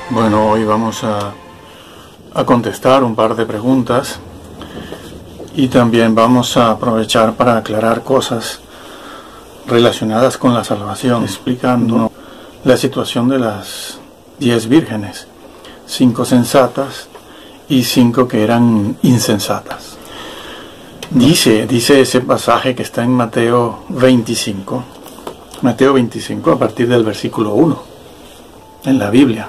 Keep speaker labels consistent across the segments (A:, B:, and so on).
A: Bueno, hoy vamos a contestar un par de preguntas y también vamos a aprovechar para aclarar cosas relacionadas con la salvación, explicando la situación de las 10 vírgenes, 5 sensatas y 5 que eran insensatas. Dice ese pasaje que está en Mateo 25 a partir del versículo 1 en la Biblia.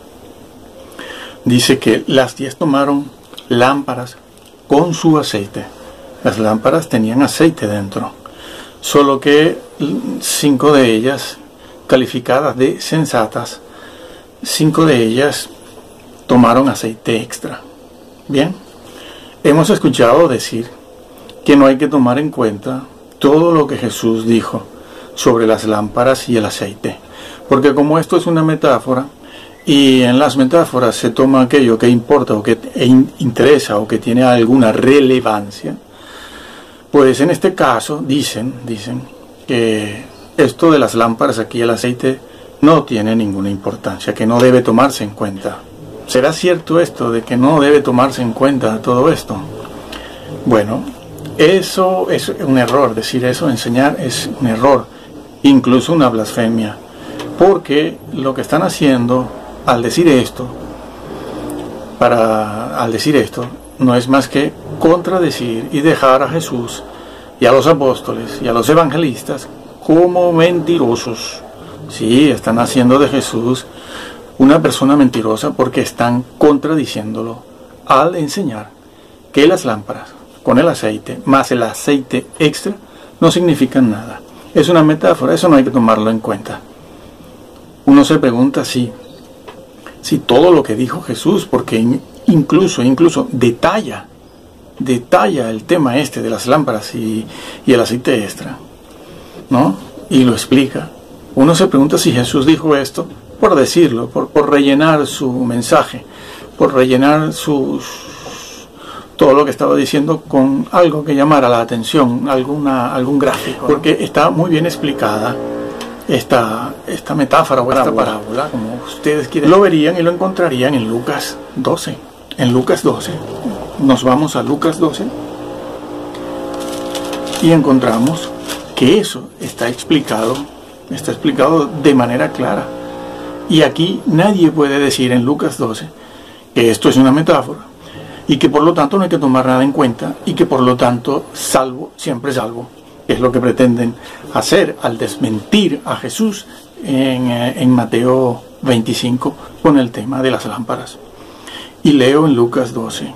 A: Dice que las 10 tomaron lámparas con su aceite. Las lámparas tenían aceite dentro, solo que 5 de ellas, calificadas de sensatas, 5 de ellas tomaron aceite extra. Bien, hemos escuchado decir que no hay que tomar en cuenta todo lo que Jesús dijo sobre las lámparas y el aceite, porque como esto es una metáfora, y en las metáforas se toma aquello que importa o que interesa o que tiene alguna relevancia, pues en este caso dicen que esto de las lámparas aquí, el aceite, no tiene ninguna importancia, que no debe tomarse en cuenta. ¿Será cierto esto de que no debe tomarse en cuenta todo esto? Bueno, eso es un error, decir eso, enseñar es un error, incluso una blasfemia, porque lo que están haciendo al decir esto no es más que contradecir y dejar a Jesús y a los apóstoles y a los evangelistas como mentirosos. Sí, están haciendo de Jesús una persona mentirosa porque están contradiciéndolo al enseñar que las lámparas con el aceite más el aceite extra no significan nada. Es una metáfora, eso no hay que tomarlo en cuenta. Uno se pregunta si todo lo que dijo Jesús, porque incluso detalla el tema este de las lámparas y el aceite extra, ¿no? Y lo explica. Uno se pregunta si Jesús dijo esto por decirlo, por rellenar su mensaje, por rellenar todo lo que estaba diciendo con algo que llamara la atención, algún gráfico, porque está muy bien explicada esta metáfora o esta parábola, como ustedes quieren. Lo verían y lo encontrarían en Lucas 12. En Lucas 12, nos vamos a Lucas 12 y encontramos que eso está explicado de manera clara. Y aquí nadie puede decir en Lucas 12 que esto es una metáfora y que por lo tanto no hay que tomar nada en cuenta y que por lo tanto siempre salvo. Es lo que pretenden hacer al desmentir a Jesús en Mateo 25 con el tema de las lámparas. Y leo en Lucas 12.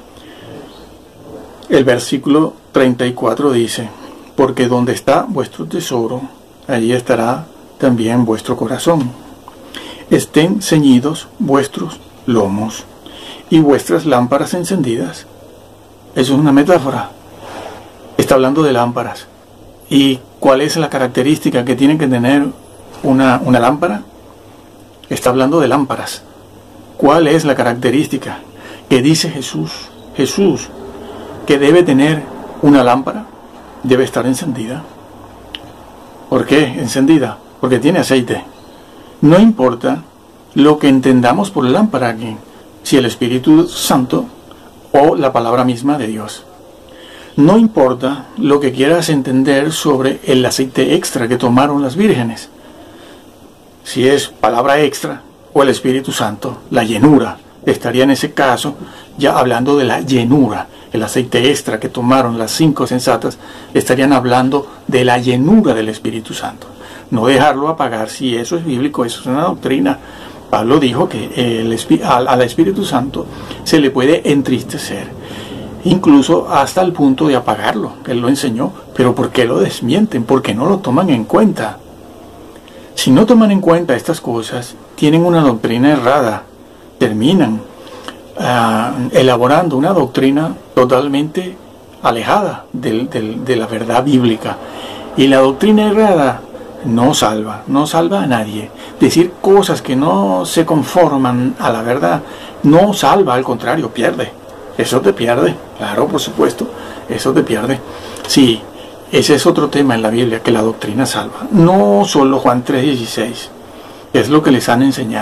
A: El versículo 34 dice: porque donde está vuestro tesoro, allí estará también vuestro corazón. Estén ceñidos vuestros lomos y vuestras lámparas encendidas. Eso es una metáfora. Está hablando de lámparas. ¿Y cuál es la característica que tiene que tener una lámpara? Está hablando de lámparas. ¿Cuál es la característica que dice Jesús? Jesús, que debe tener una lámpara, debe estar encendida. ¿Por qué encendida? Porque tiene aceite. No importa lo que entendamos por lámpara aquí, si el Espíritu Santo o la palabra misma de Dios. No importa lo que quieras entender sobre el aceite extra que tomaron las vírgenes, si es palabra extra o el Espíritu Santo, la llenura. Estaría en ese caso ya hablando de la llenura. El aceite extra que tomaron las 5 sensatas estarían hablando de la llenura del Espíritu Santo. No dejarlo apagar. Si eso es bíblico, eso es una doctrina. Pablo dijo que al Espíritu Santo se le puede entristecer, incluso hasta el punto de apagarlo. Él lo enseñó, pero ¿por qué lo desmienten? ¿Por qué no lo toman en cuenta? Si no toman en cuenta estas cosas, tienen una doctrina errada, terminan elaborando una doctrina totalmente alejada de la verdad bíblica. Y la doctrina errada no salva a nadie. Decir cosas que no se conforman a la verdad no salva, al contrario, pierde. Eso te pierde, claro, por supuesto, eso te pierde. Sí, ese es otro tema en la Biblia, que la doctrina salva. No solo Juan 3:16, es lo que les han enseñado.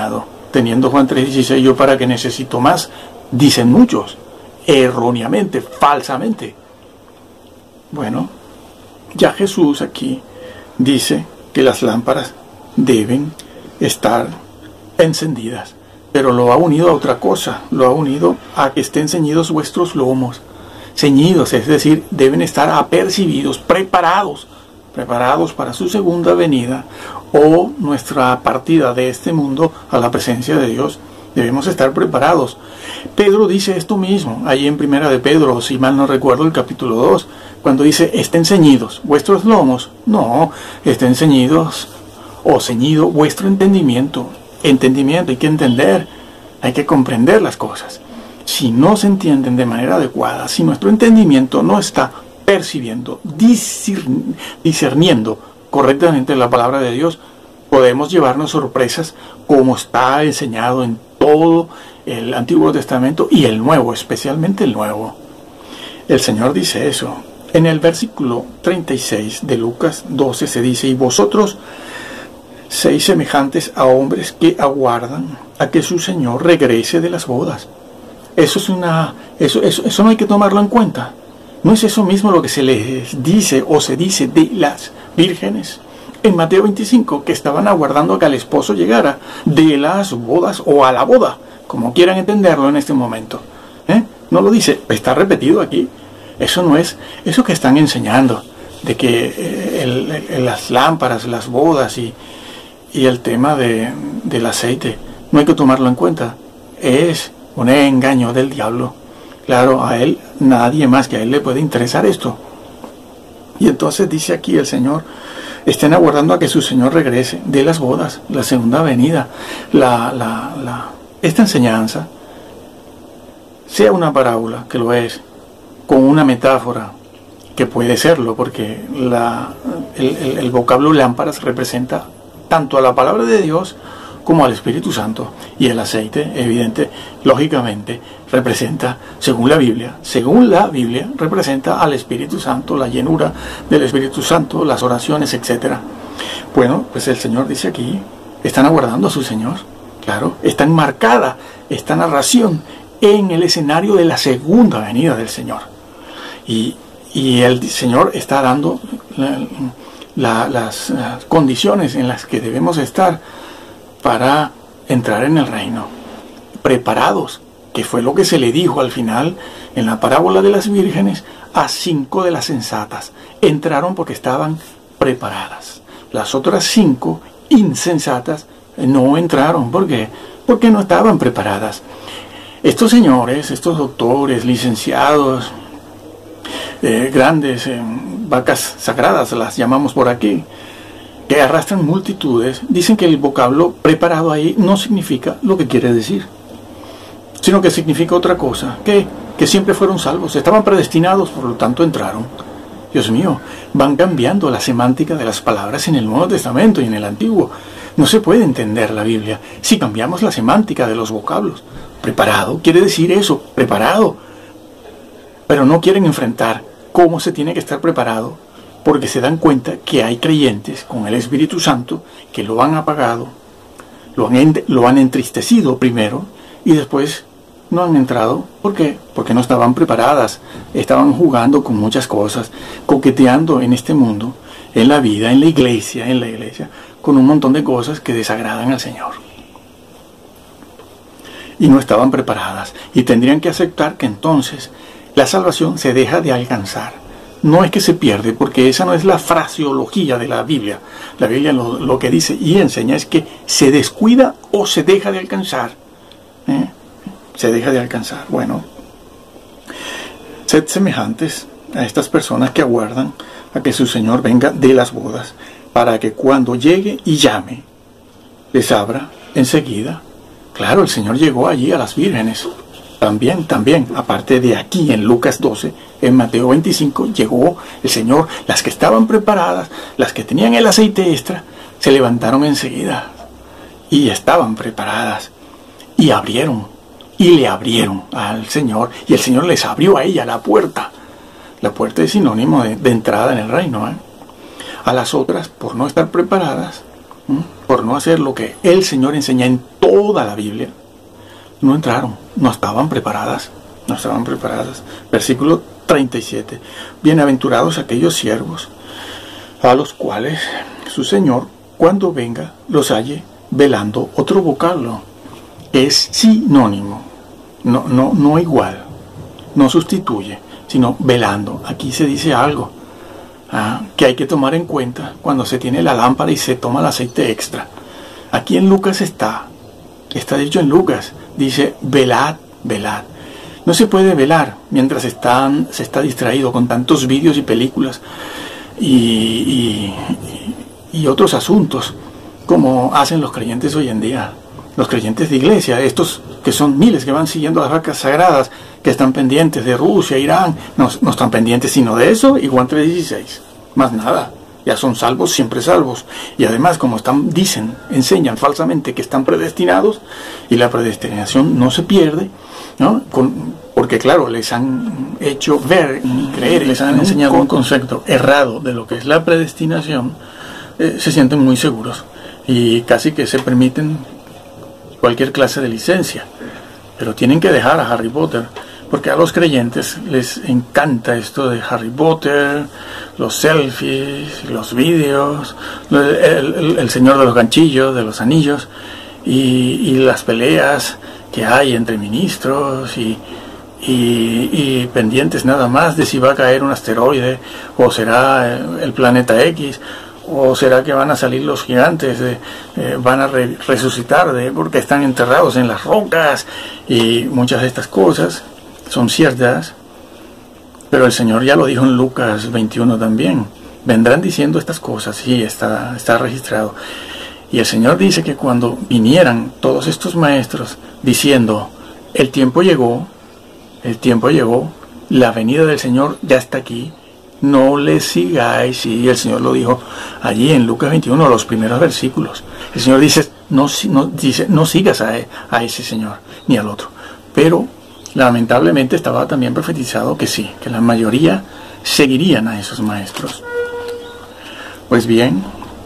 A: teniendo Juan 3:16, yo para qué necesito más, dicen muchos, erróneamente, falsamente. Bueno, ya Jesús aquí dice que las lámparas deben estar encendidas, pero lo ha unido a otra cosa, lo ha unido a que estén ceñidos vuestros lomos, ceñidos, es decir, deben estar apercibidos, preparados para su segunda venida o nuestra partida de este mundo a la presencia de Dios. Debemos estar preparados. Pedro dice esto mismo, ahí en Primera de Pedro, si mal no recuerdo, el capítulo 2, cuando dice, estén ceñidos vuestros lomos. No, estén ceñidos o ceñido vuestro entendimiento. Entendimiento, hay que entender, hay que comprender las cosas. Si no se entienden de manera adecuada, si nuestro entendimiento no está percibiendo, discerniendo correctamente la palabra de Dios, podemos llevarnos sorpresas como está enseñado en todo el Antiguo Testamento y el Nuevo, especialmente el Nuevo. El Señor dice eso. En el versículo 36 de Lucas 12 se dice, y vosotros seis semejantes a hombres que aguardan a que su Señor regrese de las bodas. Eso no hay que tomarlo en cuenta. ¿No es eso mismo lo que se les dice o se dice de las vírgenes en Mateo 25, que estaban aguardando a que el esposo llegara de las bodas o a la boda, como quieran entenderlo en este momento? No lo dice, está repetido aquí. Eso no es eso que están enseñando, de que las lámparas, las bodas y el tema del aceite, no hay que tomarlo en cuenta. Es un engaño del diablo. Claro, a él, nadie más que a él le puede interesar esto. Y entonces dice aquí el Señor, estén aguardando a que su Señor regrese de las bodas, la segunda venida. Esta enseñanza, sea una parábola, que lo es, con una metáfora, que puede serlo, porque el vocablo lámparas representa tanto a la palabra de Dios como al Espíritu Santo, y el aceite, evidente, lógicamente, representa, según la Biblia, representa al Espíritu Santo, la llenura del Espíritu Santo, las oraciones, etc. Bueno, pues el Señor dice aquí, están aguardando a su Señor, claro, está enmarcada esta narración en el escenario de la segunda venida del Señor, y el Señor está dando las condiciones en las que debemos estar para entrar en el reino, preparados, que fue lo que se le dijo al final en la parábola de las vírgenes a 5 de las sensatas. Entraron porque estaban preparadas. Las otras 5 insensatas no entraron. ¿Por qué? Porque no estaban preparadas. Estos señores, estos doctores, licenciados, grandes vacas sagradas las llamamos por aquí, que arrastran multitudes, dicen que el vocablo preparado ahí no significa lo que quiere decir, sino que significa otra cosa, que siempre fueron salvos, estaban predestinados, por lo tanto entraron. Dios mío, van cambiando la semántica de las palabras en el Nuevo Testamento y en el Antiguo. No se puede entender la Biblia si cambiamos la semántica de los vocablos. Preparado quiere decir eso, preparado, pero no quieren enfrentar cómo se tiene que estar preparado, porque se dan cuenta que hay creyentes con el Espíritu Santo que lo han apagado, lo han entristecido primero y después no han entrado. ¿Por qué? Porque no estaban preparadas, estaban jugando con muchas cosas, coqueteando en este mundo, en la vida, en la iglesia, con un montón de cosas que desagradan al Señor. Y no estaban preparadas, y tendrían que aceptar que entonces la salvación se deja de alcanzar. No es que se pierde, porque esa no es la fraseología de la Biblia. La Biblia lo que dice y enseña es que se descuida o se deja de alcanzar. Se deja de alcanzar. Bueno, sed semejantes a estas personas que aguardan a que su Señor venga de las bodas, para que cuando llegue y llame, les abra enseguida. Claro, el Señor llegó allí a las vírgenes. También, aparte de aquí en Lucas 12, en Mateo 25, llegó el Señor. Las que estaban preparadas, las que tenían el aceite extra, se levantaron enseguida y estaban preparadas y le abrieron al Señor, y el Señor les abrió a ella la puerta. La puerta es sinónimo de entrada en el reino. A las otras, por no estar preparadas, por no hacer lo que el Señor enseña en toda la Biblia, no entraron, no estaban preparadas, no estaban preparadas. Versículo 37. Bienaventurados aquellos siervos a los cuales su Señor, cuando venga, los halle velando. Otro vocablo es sinónimo, no igual, no sustituye, sino velando. Aquí se dice algo que hay que tomar en cuenta cuando se tiene la lámpara y se toma el aceite extra. Aquí en Lucas está dicho en Lucas, dice velad, velad. No se puede velar mientras se está distraído con tantos vídeos y películas y otros asuntos como hacen los creyentes hoy en día, los creyentes de iglesia, estos que son miles que van siguiendo las vacas sagradas, que están pendientes de Rusia, Irán, no están pendientes sino de eso y Juan 3:16, más nada. Ya son salvos, siempre salvos. Y además, como enseñan falsamente que están predestinados, y la predestinación no se pierde, ¿no? Porque claro, les han hecho ver, creer, les han enseñado un concepto errado de lo que es la predestinación, se sienten muy seguros y casi que se permiten cualquier clase de licencia. Pero tienen que dejar a Harry Potter, porque a los creyentes les encanta esto de Harry Potter, los selfies, los vídeos, el señor de los ganchillos, de los anillos, y las peleas que hay entre ministros y pendientes nada más de si va a caer un asteroide, o será el planeta X, o será que van a salir los gigantes, van a resucitar porque están enterrados en las rocas, y muchas de estas cosas son ciertas, pero el Señor ya lo dijo en Lucas 21 también. Vendrán diciendo estas cosas, sí, está registrado. Y el Señor dice que cuando vinieran todos estos maestros diciendo, el tiempo llegó, la venida del Señor ya está aquí, no le sigáis. Y el Señor lo dijo allí en Lucas 21, los primeros versículos. El Señor dice, no sigas a ese Señor, ni al otro. Pero lamentablemente estaba también profetizado que sí, que la mayoría seguirían a esos maestros. Pues bien,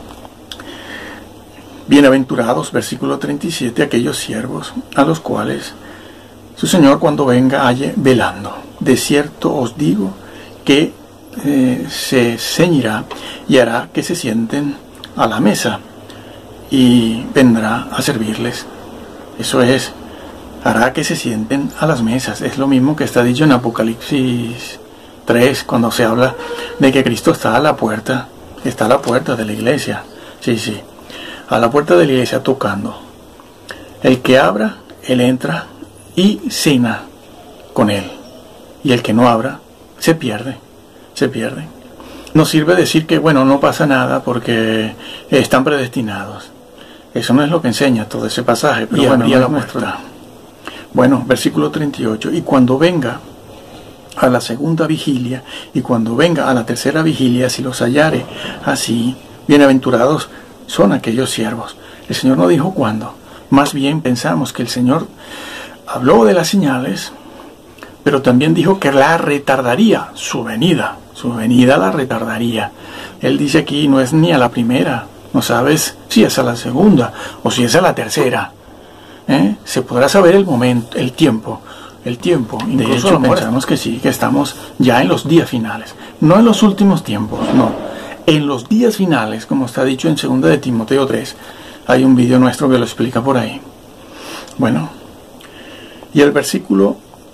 A: bienaventurados, versículo 37, aquellos siervos a los cuales su Señor cuando venga halle velando. De cierto os digo que se ceñirá y hará que se sienten a la mesa y vendrá a servirles. Eso es, hará que se sienten a las mesas. Es lo mismo que está dicho en Apocalipsis 3, cuando se habla de que Cristo está a la puerta de la iglesia. Sí, a la puerta de la iglesia tocando. El que abra, él entra y cena con él. Y el que no abra, se pierde. No sirve decir que, bueno, no pasa nada porque están predestinados. Eso no es lo que enseña todo ese pasaje, pero bueno, ya lo muestra. Bueno, versículo 38, y cuando venga a la segunda vigilia, y cuando venga a la tercera vigilia, si los hallare así, bienaventurados son aquellos siervos. El Señor no dijo cuándo, más bien pensamos que el Señor habló de las señales, pero también dijo que la retardaría, su venida la retardaría. Él dice aquí, no es ni a la primera, no sabes si es a la segunda, o si es a la tercera. Se podrá saber el momento, el tiempo. De hecho, pensamos que sí, que estamos ya en los días finales, no en los últimos tiempos, no, en los días finales, como está dicho en 2 de Timoteo 3. Hay un vídeo nuestro que lo explica por ahí. Bueno, y el versículo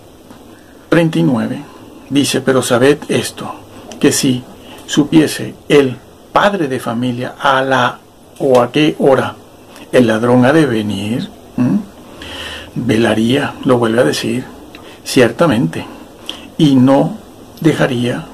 A: 39 dice, pero sabed esto, que si supiese el padre de familia a qué hora el ladrón ha de venir, velaría, lo vuelve a decir, ciertamente, y no dejaría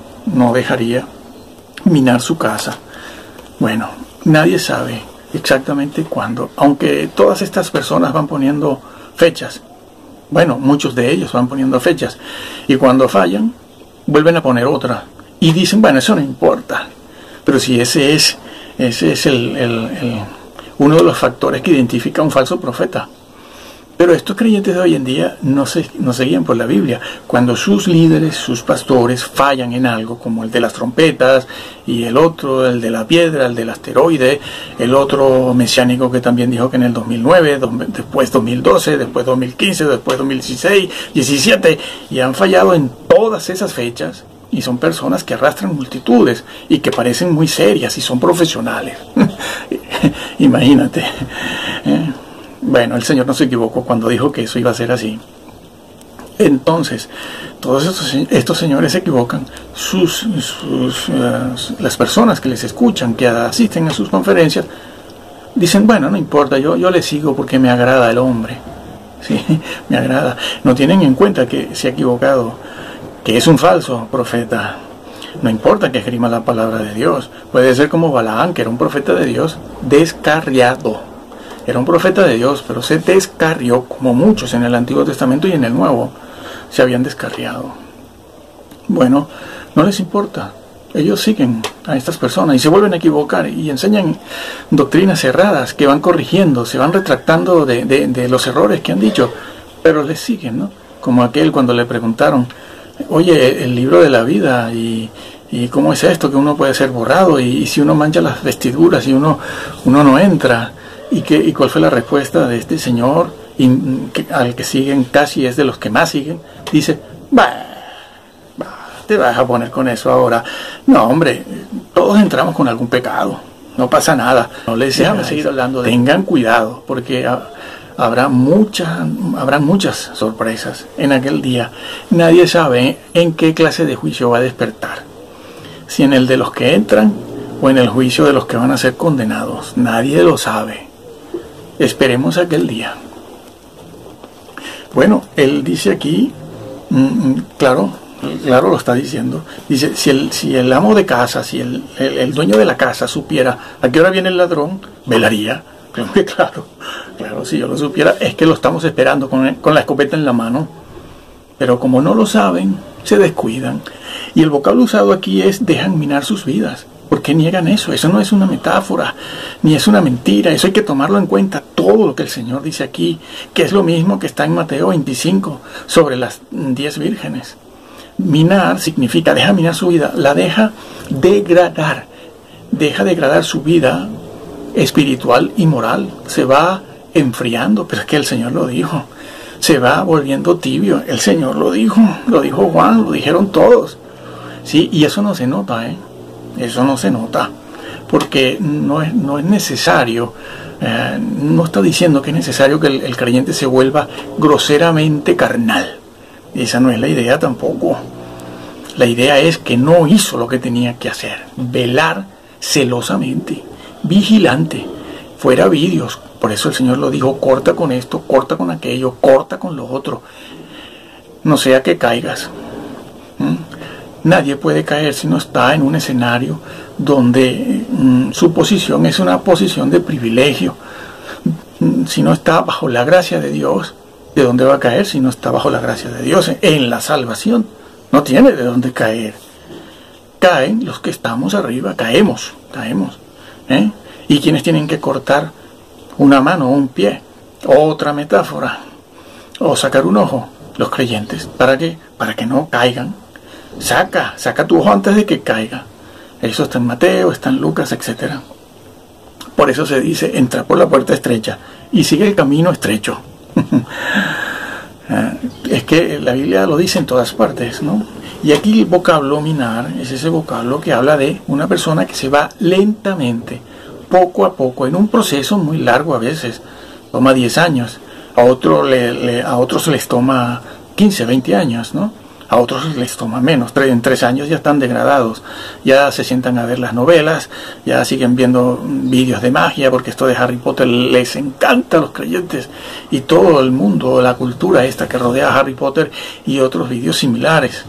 A: minar su casa. Bueno, nadie sabe exactamente cuándo, aunque todas estas personas van poniendo fechas. Bueno, muchos de ellos van poniendo fechas, y cuando fallan, vuelven a poner otra, y dicen, bueno, eso no importa. Pero si ese es uno de los factores que identifica a un falso profeta. Pero estos creyentes de hoy en día no se guían por la Biblia. Cuando sus líderes, sus pastores fallan en algo, como el de las trompetas, y el otro, el de la piedra, el del asteroide, el otro mesiánico que también dijo que en el 2009, después 2012, después 2015, después 2016, 17, y han fallado en todas esas fechas, y son personas que arrastran multitudes, y que parecen muy serias, y son profesionales. Imagínate. Bueno, el Señor no se equivocó cuando dijo que eso iba a ser así. Entonces, todos estos señores se equivocan. Las personas que les escuchan, que asisten a sus conferencias, dicen, bueno, no importa, yo le sigo porque me agrada el hombre. Sí, me agrada. No tienen en cuenta que se ha equivocado, que es un falso profeta. No importa que esgrima la palabra de Dios. Puede ser como Balaam, que era un profeta de Dios descarriado. Era un profeta de Dios, pero se descarrió, como muchos en el Antiguo Testamento y en el Nuevo se habían descarriado. Bueno, no les importa. Ellos siguen a estas personas y se vuelven a equivocar y enseñan doctrinas cerradas que van corrigiendo, se van retractando de los errores que han dicho, pero les siguen, ¿no? Como aquel cuando le preguntaron, oye, el libro de la vida y cómo es esto, que uno puede ser borrado y si uno mancha las vestiduras y uno no entra. ¿Y cuál fue la respuesta de este señor, al que siguen, casi es de los que más siguen? Dice, te vas a poner con eso ahora. No, hombre, todos entramos con algún pecado, no pasa nada. No les déjame seguir hablando. Tengan cuidado, porque habrán muchas sorpresas en aquel día. Nadie sabe en qué clase de juicio va a despertar. Si en el de los que entran o en el juicio de los que van a ser condenados. Nadie lo sabe. Esperemos aquel día. Bueno, él dice aquí, claro lo está diciendo, dice, si el amo de casa, si el dueño de la casa supiera a qué hora viene el ladrón, velaría. Claro, si yo lo supiera, es que lo estamos esperando con la escopeta en la mano. Pero como no lo saben, se descuidan. Y el vocablo usado aquí es dejan minar sus vidas. ¿Por qué niegan eso? Eso no es una metáfora, ni es una mentira. Eso hay que tomarlo en cuenta. Todo lo que el Señor dice aquí, que es lo mismo que está en Mateo 25, sobre las 10 vírgenes. Minar significa, deja minar su vida, la deja degradar. Deja degradar su vida espiritual y moral. Se va enfriando, pero es que el Señor lo dijo. Se va volviendo tibio. El Señor lo dijo Juan, lo dijeron todos. Sí, y eso no se nota, Eso no se nota, porque no es necesario, no está diciendo que es necesario que el creyente se vuelva groseramente carnal. Esa no es la idea tampoco. La idea es que no hizo lo que tenía que hacer, velar celosamente, vigilante, fuera vídeos. Por eso el Señor lo dijo, corta con esto, corta con aquello, corta con lo otro, no sea que caigas. Nadie puede caer si no está en un escenario donde su posición es una posición de privilegio. Si no está bajo la gracia de Dios, ¿de dónde va a caer si no está bajo la gracia de Dios? En la salvación no tiene de dónde caer. Caen los que estamos arriba, caemos. ¿Y quienes tienen que cortar una mano o un pie? Otra metáfora. O sacar un ojo, los creyentes. ¿Para qué? Para que no caigan. Saca tu ojo antes de que caiga. Eso está en Mateo, está en Lucas, etc. Por eso se dice, entra por la puerta estrecha y sigue el camino estrecho. Es que la Biblia lo dice en todas partes, ¿no? Y aquí el vocablo minar es ese vocablo que habla de una persona que se va lentamente, poco a poco, en un proceso muy largo a veces. Toma 10 años, a otros les toma 15, 20 años, ¿no? A otros les toma menos, en 3 años ya están degradados, ya se sientan a ver las novelas, ya siguen viendo vídeos de magia, porque esto de Harry Potter les encanta a los creyentes, y todo el mundo, la cultura esta que rodea a Harry Potter y otros vídeos similares,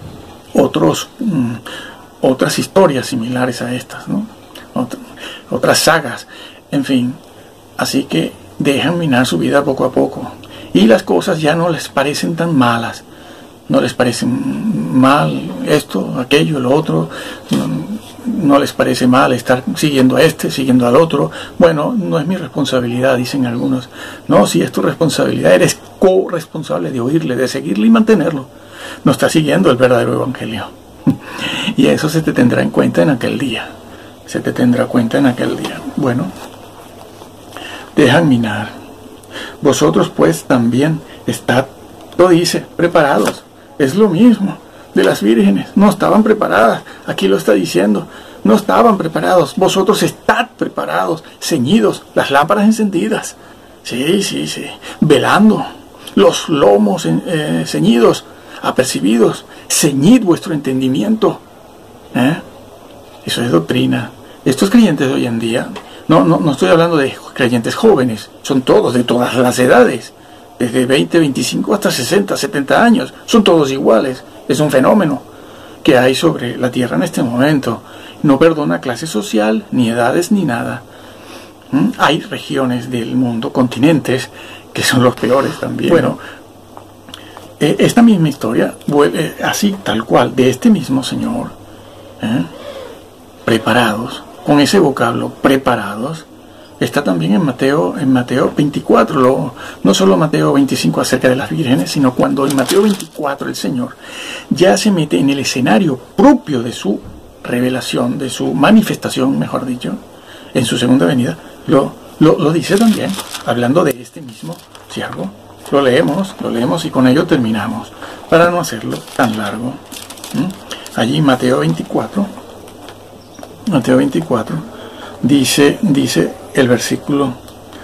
A: otras historias similares a estas, ¿no? Otras sagas, en fin. Así que dejan minar su vida poco a poco, y las cosas ya no les parecen tan malas. No les parece mal esto, aquello, lo otro. no les parece mal estar siguiendo a este, siguiendo al otro. Bueno, no es mi responsabilidad, dicen algunos. No, sí es tu responsabilidad, eres corresponsable de oírle, de seguirle y mantenerlo. No estás siguiendo el verdadero evangelio. Y eso se te tendrá en cuenta en aquel día. Se te tendrá cuenta en aquel día. Bueno, dejan minar. Vosotros pues también estad, lo dice, preparados. Es lo mismo de las vírgenes. No estaban preparadas. Aquí lo está diciendo. No estaban preparados. Vosotros estad preparados, ceñidos, las lámparas encendidas. Sí, sí, sí. Velando, los lomos ceñidos, apercibidos. Ceñid vuestro entendimiento. Eso es doctrina. Estos creyentes de hoy en día, no estoy hablando de creyentes jóvenes, son todos de todas las edades, desde 20, 25 hasta 60, 70 años, son todos iguales. Es un fenómeno que hay sobre la tierra en este momento. No perdona clase social, ni edades, ni nada. Hay regiones del mundo, continentes, que son los peores también. Bueno, esta misma historia vuelve así, tal cual, de este mismo Señor. Preparados, con ese vocablo, preparados, está también en Mateo 24, no solo Mateo 25 acerca de las vírgenes, sino cuando en Mateo 24 el Señor ya se mete en el escenario propio de su revelación, de su manifestación, mejor dicho, en su segunda venida, lo dice también, hablando de este mismo siervo. Lo leemos y con ello terminamos, para no hacerlo tan largo. Allí Mateo 24, dice el versículo,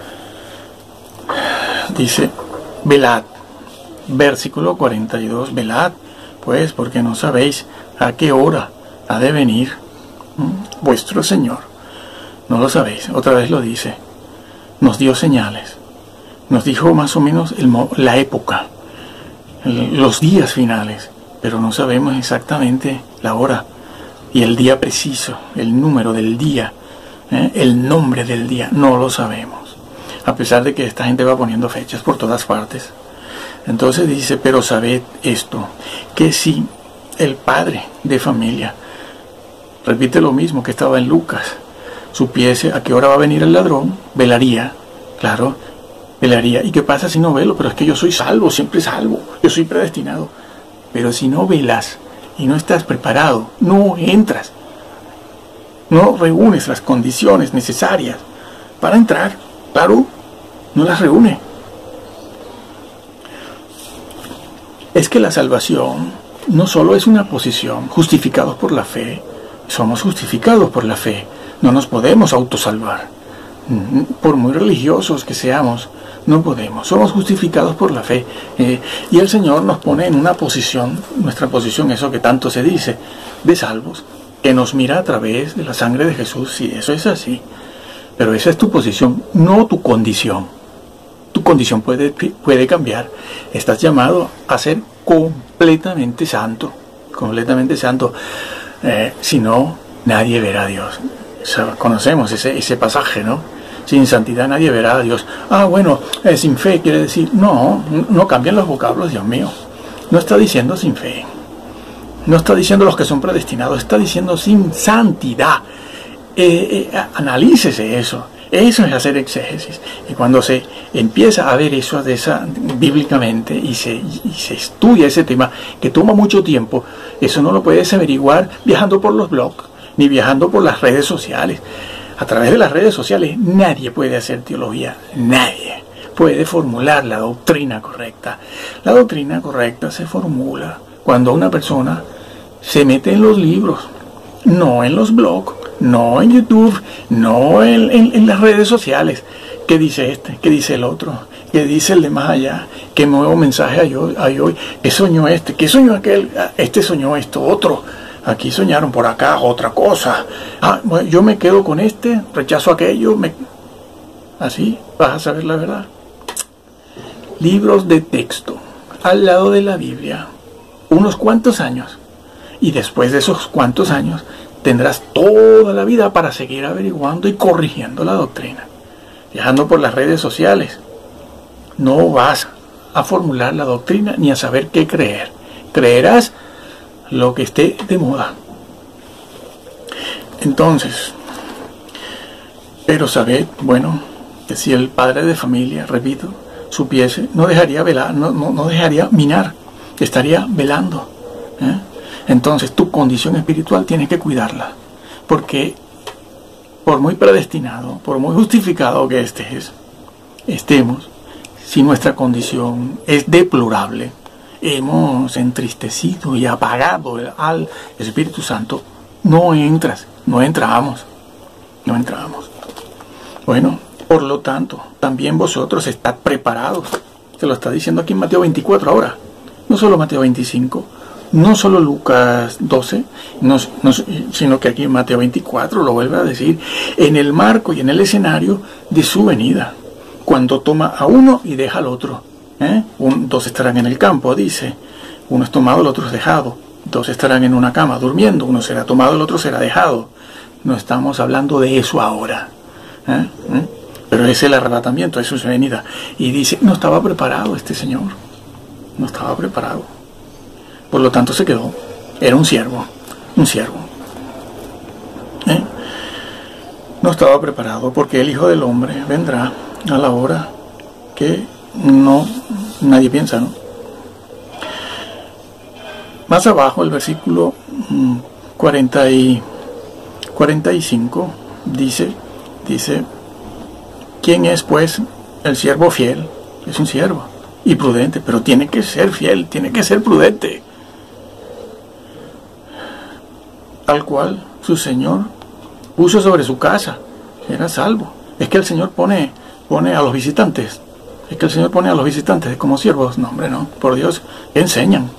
A: dice, velad, versículo 42, velad, pues, porque no sabéis a qué hora ha de venir vuestro Señor. No lo sabéis, otra vez lo dice, nos dio señales, nos dijo más o menos la época, los días finales, pero no sabemos exactamente la hora y el día preciso, el número del día, el nombre del día, no lo sabemos, a pesar de que esta gente va poniendo fechas por todas partes. Entonces dice, pero sabed esto, que si el padre de familia, repite lo mismo que estaba en Lucas, supiese a qué hora va a venir el ladrón, velaría, claro, velaría. ¿Y qué pasa si no velo? Pero es que yo soy salvo, siempre salvo, yo soy predestinado. Pero si no velas y no estás preparado, no entras, no reúnes las condiciones necesarias para entrar, claro, no las reúne. Es que la salvación no solo es una posición, justificados por la fe, somos justificados por la fe, no nos podemos autosalvar, por muy religiosos que seamos, no podemos, somos justificados por la fe, y el Señor nos pone en una posición, nuestra posición, eso que tanto se dice, de salvos, que nos mira a través de la sangre de Jesús, sí, eso es así, pero esa es tu posición, no tu condición. Tu condición puede cambiar, estás llamado a ser completamente santo, si no, nadie verá a Dios. Conocemos ese pasaje, ¿no? Sin santidad nadie verá a Dios. Bueno, sin fe quiere decir, no cambian los vocablos, Dios mío. No está diciendo sin fe. No está diciendo los que son predestinados, está diciendo sin santidad. Analícese eso. Eso es hacer exégesis. Y cuando se empieza a ver eso bíblicamente y se estudia ese tema, que toma mucho tiempo, eso no lo puedes averiguar viajando por los blogs, ni viajando por las redes sociales. A través de las redes sociales nadie puede hacer teología, nadie puede formular la doctrina correcta. La doctrina correcta se formula cuando una persona se mete en los libros, no en los blogs, no en YouTube, no en las redes sociales. ¿Qué dice este? ¿Qué dice el otro? ¿Qué dice el de más allá? ¿Qué nuevo mensaje hay hoy? ¿Qué soñó este? ¿Qué soñó aquel? Este soñó esto, otro. Aquí soñaron por acá otra cosa. Bueno, yo me quedo con este, rechazo aquello. Así vas a saber la verdad. Libros de texto al lado de la Biblia, unos cuantos años. Y después de esos cuantos años tendrás toda la vida para seguir averiguando y corrigiendo la doctrina. Viajando por las redes sociales, no vas a formular la doctrina ni a saber qué creer. Creerás lo que esté de moda. Entonces, pero sabed, bueno, que si el padre de familia, repito, supiese, no dejaría velar, no dejaría minar, estaría velando. Entonces tu condición espiritual tienes que cuidarla, porque por muy predestinado, por muy justificado que estemos, si nuestra condición es deplorable, hemos entristecido y apagado al Espíritu Santo, no entramos. Bueno, por lo tanto, también vosotros estad preparados. Se lo está diciendo aquí en Mateo 24 ahora. No solo Mateo 25, no solo Lucas 12, sino que aquí en Mateo 24 lo vuelve a decir, en el marco y en el escenario de su venida, cuando toma a uno y deja al otro. Dos estarán en el campo, dice, uno es tomado, el otro es dejado. Dos estarán en una cama durmiendo, uno será tomado, el otro será dejado. No estamos hablando de eso ahora. Pero es el arrebatamiento, eso es su venida. Y dice, no estaba preparado este señor. No estaba preparado. Por lo tanto se quedó. Era un siervo. No estaba preparado porque el Hijo del Hombre vendrá a la hora que nadie piensa, ¿no? Más abajo, el versículo 45 dice, ¿quién es pues el siervo fiel? Es un siervo y prudente, pero tiene que ser fiel, tiene que ser prudente, al cual su Señor puso sobre su casa, era salvo. Es que el Señor pone a los visitantes, como siervos. No, hombre, no, por Dios, enseñan.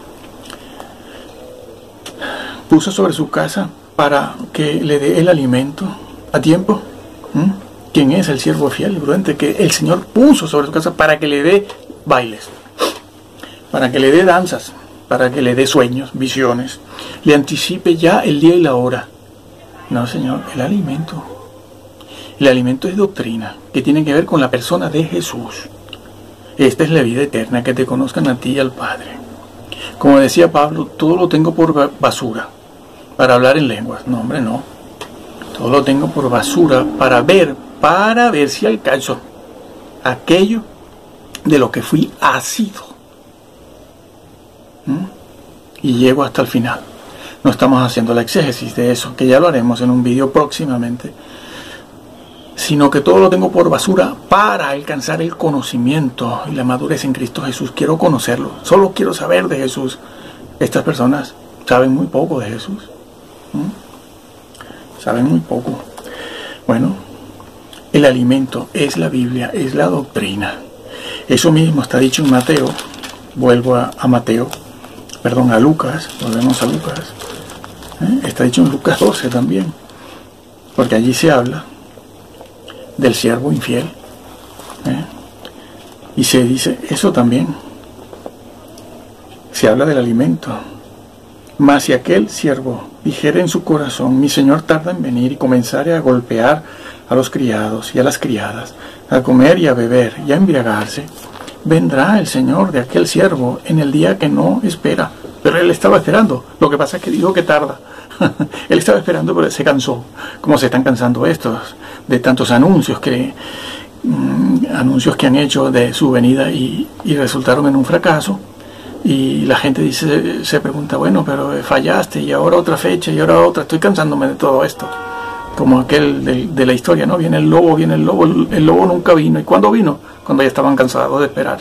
A: Puso sobre su casa para que le dé el alimento a tiempo. ¿Quién es el siervo fiel y prudente que el Señor puso sobre su casa para que le dé bailes, para que le dé danzas, para que le dé sueños, visiones, le anticipe ya el día y la hora? No, Señor, el alimento es doctrina que tiene que ver con la persona de Jesús. Esta es la vida eterna, que te conozcan a ti y al Padre. Como decía Pablo, todo lo tengo por basura para hablar en lenguas. No, hombre, no. Todo lo tengo por basura para ver si alcanzo aquello de lo que fui asido. Y llego hasta el final. No estamos haciendo la exégesis de eso, que ya lo haremos en un vídeo próximamente, sino que todo lo tengo por basura para alcanzar el conocimiento y la madurez en Cristo Jesús. Quiero conocerlo, solo quiero saber de Jesús. Estas personas saben muy poco de Jesús. Saben muy poco. Bueno, el alimento es la Biblia, es la doctrina. Eso mismo está dicho en Mateo. Vuelvo a Lucas. Volvemos a Lucas. Está dicho en Lucas 12 también. Porque allí se habla del siervo infiel. Y se dice eso también. Se habla del alimento. Mas si aquel siervo dijere en su corazón, mi señor tarda en venir, y comenzare a golpear a los criados y a las criadas, a comer y a beber y a embriagarse, vendrá el señor de aquel siervo en el día que no espera. Pero él estaba esperando. Lo que pasa es que dijo que tarda. Él estaba esperando, pero se cansó. Como se están cansando estos de tantos anuncios que han hecho de su venida y resultaron en un fracaso. Y la gente se pregunta, bueno, pero fallaste, y ahora otra fecha, y ahora otra, estoy cansándome de todo esto. Como aquel de la historia, ¿no? Viene el lobo, el lobo nunca vino. ¿Y cuándo vino? Cuando ya estaban cansados de esperar.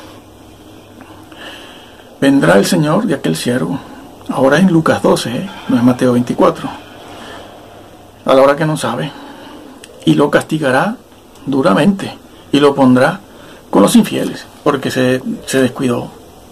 A: Vendrá el Señor de aquel siervo, ahora en Lucas 12, no es Mateo 24, a la hora que no sabe, y lo castigará duramente, y lo pondrá con los infieles, porque se descuidó,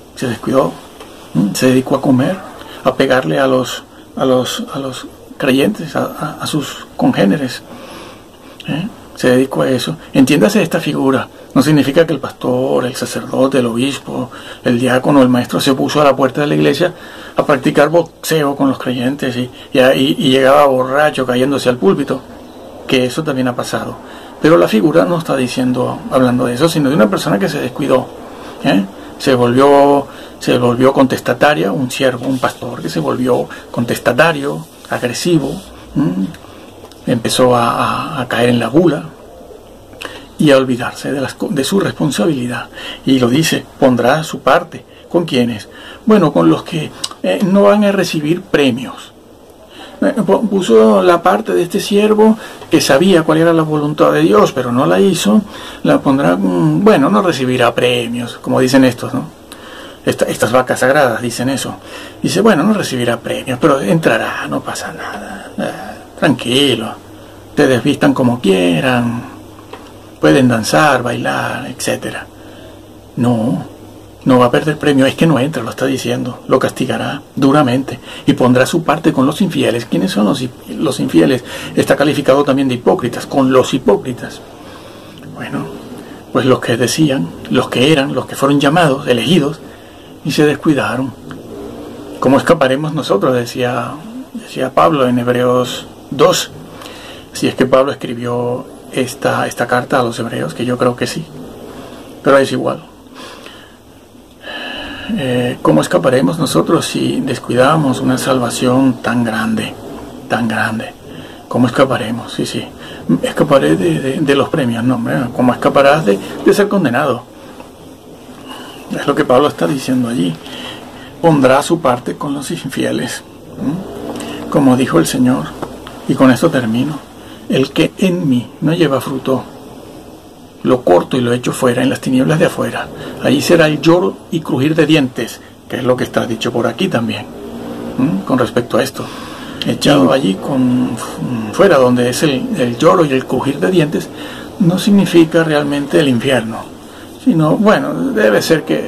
A: se dedicó a comer, a pegarle a los creyentes, a sus congéneres, se dedicó a eso. Entiéndase esta figura. No significa que el pastor, el sacerdote, el obispo, el diácono, el maestro se puso a la puerta de la iglesia a practicar boxeo con los creyentes y llegaba borracho cayéndose al púlpito, que eso también ha pasado. Pero la figura no está hablando de eso, sino de una persona que se descuidó, se volvió contestataria, un siervo, un pastor que se volvió contestatario, agresivo, Empezó a caer en la gula y a olvidarse de su responsabilidad. Y lo dice, pondrá su parte. ¿Con quiénes? Bueno, con los que no van a recibir premios. Puso la parte de este siervo que sabía cuál era la voluntad de Dios, pero no la hizo. La pondrá, bueno, no recibirá premios, como dicen estos, ¿no? Estas vacas sagradas dicen eso. Dice, bueno, no recibirá premios, pero entrará, no pasa nada. Tranquilo. Te desvistan como quieran. Pueden danzar, bailar, etcétera. No va a perder premio, es que no entra, lo está diciendo. Lo castigará duramente y pondrá su parte con los infieles. ¿Quiénes son los infieles? Está calificado también de hipócritas, con los hipócritas. Bueno, pues los que decían, los que eran, los que fueron llamados, elegidos, y se descuidaron. ¿Cómo escaparemos nosotros? Decía Pablo en Hebreos 2. Si es que Pablo escribió esta carta a los hebreos, que yo creo que sí. Pero es igual. ¿Cómo escaparemos nosotros si descuidamos una salvación tan grande? Tan grande. ¿Cómo escaparemos? Sí. Escaparé de los premios. No, hombre, ¿cómo escaparás de ser condenado? Es lo que Pablo está diciendo allí. Pondrá su parte con los infieles. Como dijo el Señor. Y con esto termino. El que en mí no lleva fruto, lo corto y lo echo fuera, en las tinieblas de afuera. Allí será el lloro y crujir de dientes, que es lo que está dicho por aquí también, con respecto a esto. Echado allí fuera, donde es el lloro y el crujir de dientes, no significa realmente el infierno, sino, bueno, debe ser que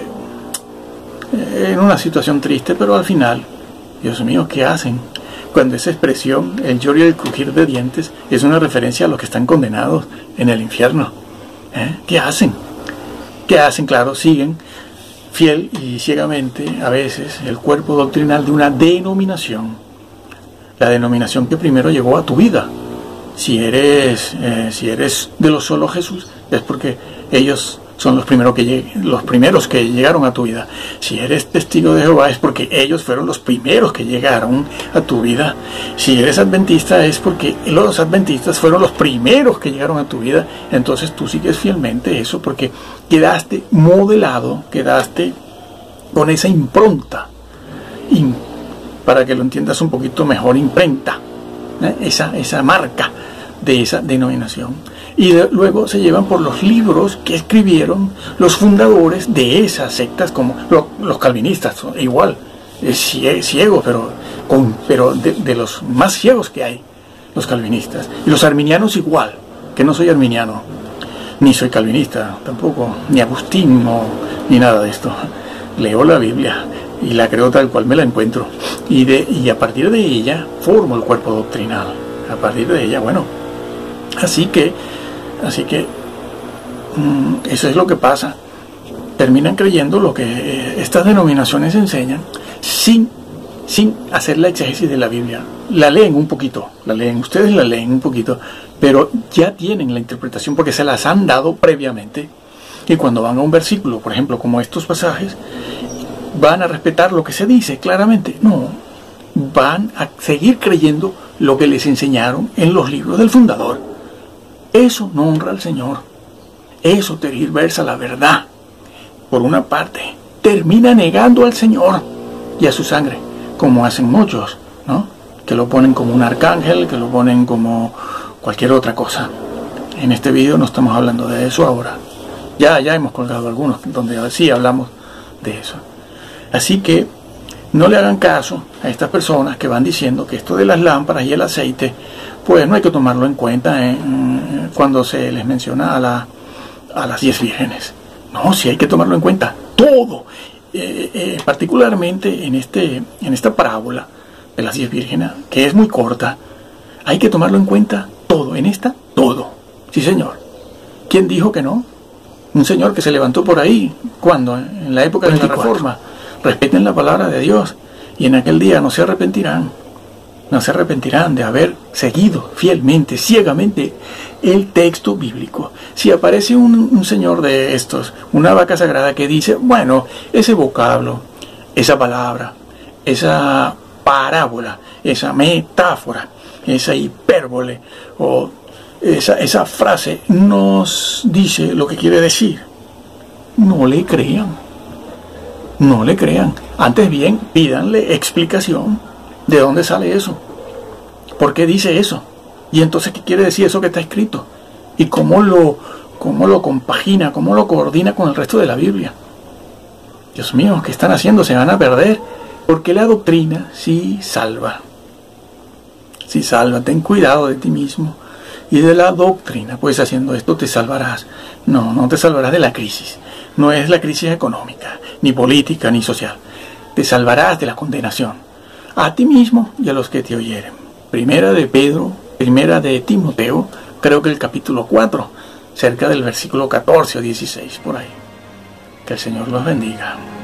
A: en una situación triste, pero al final, Dios mío, ¿qué hacen? Cuando esa expresión, el lloro y el crujir de dientes, es una referencia a los que están condenados en el infierno. ¿Qué hacen? ¿Qué hacen? Claro, siguen fiel y ciegamente a veces el cuerpo doctrinal de una denominación. La denominación que primero llegó a tu vida. Si eres de los solo Jesús, es porque ellos son los primeros que llegaron a tu vida. Si eres testigo de Jehová, es porque ellos fueron los primeros que llegaron a tu vida. Si eres adventista, es porque los adventistas fueron los primeros que llegaron a tu vida. Entonces tú sigues fielmente eso, porque quedaste modelado, quedaste con esa impronta, para que lo entiendas un poquito mejor, imprenta, esa marca de esa denominación. Y luego se llevan por los libros que escribieron los fundadores de esas sectas, como los calvinistas, igual, ciegos, pero de los más ciegos que hay, los calvinistas. Y los arminianos igual, que no soy arminiano, ni soy calvinista tampoco, ni agustino, ni nada de esto. Leo la Biblia y la creo tal cual me la encuentro. Y a partir de ella formo el cuerpo doctrinal. A partir de ella, bueno. Así que eso es lo que pasa. Terminan creyendo lo que estas denominaciones enseñan sin hacer la exégesis de la Biblia. La leen un poquito, ustedes la leen un poquito, pero ya tienen la interpretación porque se las han dado previamente. Y cuando van a un versículo, por ejemplo, como estos pasajes, van a respetar lo que se dice claramente. No, van a seguir creyendo lo que les enseñaron en los libros del fundador. Eso no honra al Señor. Eso tergiversa la verdad. Por una parte, termina negando al Señor y a su sangre, como hacen muchos, ¿no? Que lo ponen como un arcángel, que lo ponen como cualquier otra cosa. En este video no estamos hablando de eso ahora. Ya hemos colgado algunos donde sí hablamos de eso. Así que no le hagan caso a estas personas que van diciendo que esto de las lámparas y el aceite, pues no hay que tomarlo en cuenta cuando se les menciona a las 10 vírgenes. No, sí hay que tomarlo en cuenta, todo. Particularmente en esta parábola de las 10 vírgenes, que es muy corta, hay que tomarlo en cuenta todo. En esta, todo. Sí, señor. ¿Quién dijo que no? Un señor que se levantó por ahí, ¿cuándo? En la época 24. De la Reforma. Respeten la palabra de Dios y en aquel día no se arrepentirán de haber seguido fielmente, ciegamente el texto bíblico. Si aparece un señor de estos, una vaca sagrada que dice, bueno, ese vocablo, esa palabra, esa parábola, esa metáfora, esa hipérbole o esa frase nos dice lo que quiere decir. No le crean. No le crean. Antes bien, pídanle explicación de dónde sale eso. ¿Por qué dice eso? Y entonces, ¿qué quiere decir eso que está escrito? ¿Y cómo lo compagina, cómo lo coordina con el resto de la Biblia? Dios mío, ¿qué están haciendo? Se van a perder. Porque la doctrina sí salva. Sí salva. Ten cuidado de ti mismo y de la doctrina. Pues haciendo esto te salvarás. No, no te salvarás de la crisis. No es la crisis económica, ni política, ni social. Te salvarás de la condenación. A ti mismo y a los que te oyeren. Primera de Pedro, primera de Timoteo, creo que el capítulo 4, cerca del versículo 14 o 16, por ahí. Que el Señor los bendiga.